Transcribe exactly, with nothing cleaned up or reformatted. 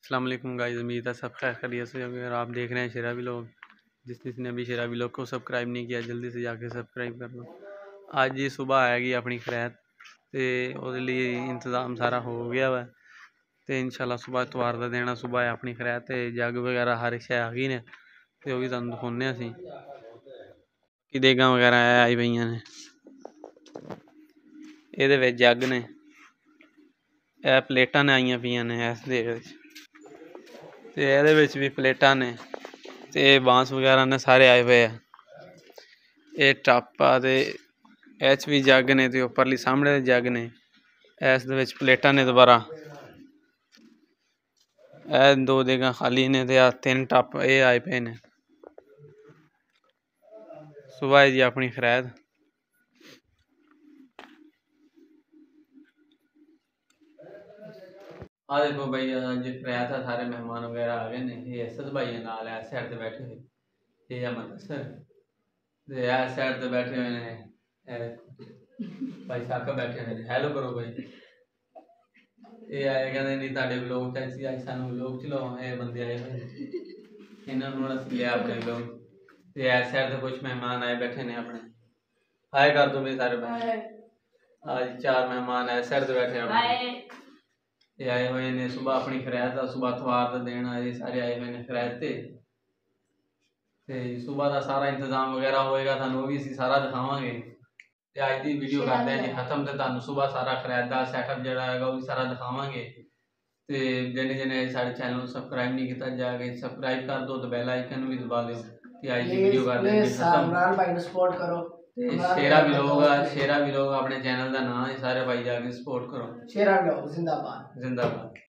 अस्सलाम वालेकुम गाइस, उम्मीद है सब खैर खैरियत से होंगे। अगर आप देख रहे हैं शेरा व्लॉग, जिस जिसने अभी शेरा व्लॉग को सब्सक्राइब नहीं किया जल्दी से जाके सब्सक्राइब कर लो। आज जी सुबह आएगी अपनी खैरत ते ਉਹਦੇ लिए इंतज़ाम सारा हो गया वा ते इंशाल्लाह सुबह इतवार का देना सुबह है अपनी खैरत ते जग वगैरह हर एक शे आ गई ने ते वो भी तुहानू दिखाने असीं कि देगां वगैरह आई पईयां ने। ਇਹਦੇ ਵਿੱਚ जग ने ਇਹ प्लेटां ने आईयां पईयां ने इस देग विच ते ਇਹਦੇ ਵਿੱਚ भी प्लेटां ने ते बांस वगैरह ने सारे आए हुए हैं। ये टप आ ते इस भी जग ने ते उपरली सामने जग ने इस दे विच प्लेटां ने दोबारा ए दो देगां खाली ने ते आ तीन टप ये आए पे ने। सुबह है जी अपनी खैरत आ देखो भाई अज खैरत है सारे मेहमान वगैरह आ गए ने। ये असद भाई नाल है इस साइड ते बैठे हुए, ये है मुदस्सर ते इस साइड ते बैठे हुए ने भाई साहब बैठे हुए ने। हेलो करो भाई। ये आए कहते नहीं ताड़े व्लॉग च असीं अज सानू व्लॉग च लो ये बंदे आए हुए इन्हां नूं असीं लिया अपने व्लॉग ते इस साइड ते कुछ मेहमान आए बैठे ने अपने। हाय कर दो मेरे सारे भाई। आज चार मेहमान है इस साइड ते बैठे हैं। ये आए हुए ने सुबह अपनी खैरत का सुबह इतवार का दिन आए सारे आए हुए ने खैरत ते ते सुबह का सारा इंतजाम वगैरह होएगा थानू भी असीं सारा दिखावांगे। ते अज दी वीडियो करते हैं जी खत्म ते तुहानू सुबह सारा खैरत दा सैटअप जिहड़ा हैगा वो भी सारा दिखावांगे। ते जिन्हें जिन्हें साढ़े चैनल को सब्सक्राइब नहीं किया जाके सब्सक्राइब कर दो तो बेल आइकन भी दबा दो। ते अज दी वीडियो करते हैं जी खत्म। इमरान भाई नूं सपोर्ट करो। शेरा व्लॉग शेरा व्लॉग अपने चैनल का नाम है, सारे भाई जाके सपोर्ट करो। शेरा व्लॉग जिंदाबाद जिंदाबाद।